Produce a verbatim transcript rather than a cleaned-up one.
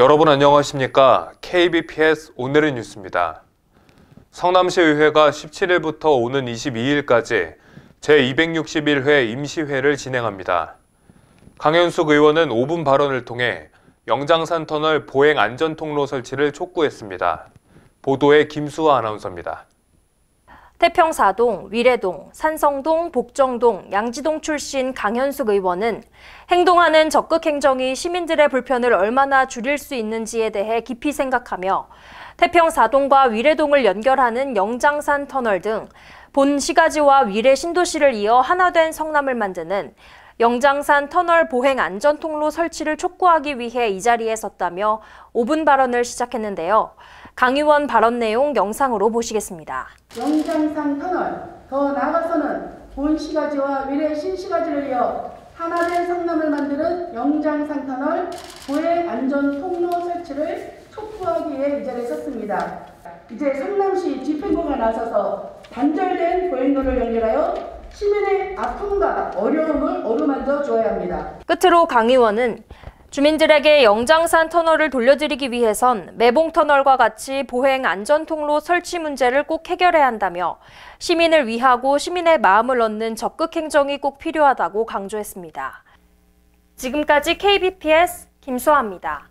여러분 안녕하십니까? 케이비피에스 오늘의 뉴스입니다. 성남시의회가 십칠일부터 오는 이십이일까지 제이백육십일 회 임시회를 진행합니다. 강현숙 의원은 오 분 발언을 통해 영장산 터널 보행 안전 통로 설치를 촉구했습니다. 보도에 김수아 아나운서입니다. 태평사동, 위례동, 산성동, 복정동, 양지동 출신 강현숙 의원은 행동하는 적극 행정이 시민들의 불편을 얼마나 줄일 수 있는지에 대해 깊이 생각하며 태평사동과 위례동을 연결하는 영장산 터널 등 본 시가지와 위례 신도시를 이어 하나 된 성남을 만드는 영장산 터널 보행 안전 통로 설치를 촉구하기 위해 이 자리에 섰다며 오 분 발언을 시작했는데요. 강 의원 발언 내용 영상으로 보시겠습니다. 영장산 터널, 더 나아가서는 본 시가지와 위례 신시가지를 이어 하나 된 성남을 만드는 영장산 터널 보행 안전 통로 설치를 촉구하기 위해 이 자리에 섰습니다. 이제 성남시 집행부가 나서서 단절된 보행로를 연결하여 시민의 아픔과 어려움을 어루만져 줘야 합니다. 끝으로 강 의원은 주민들에게 영장산 터널을 돌려드리기 위해선 매봉터널과 같이 보행 안전통로 설치 문제를 꼭 해결해야 한다며 시민을 위하고 시민의 마음을 얻는 적극 행정이 꼭 필요하다고 강조했습니다. 지금까지 케이비피에스 김수아입니다.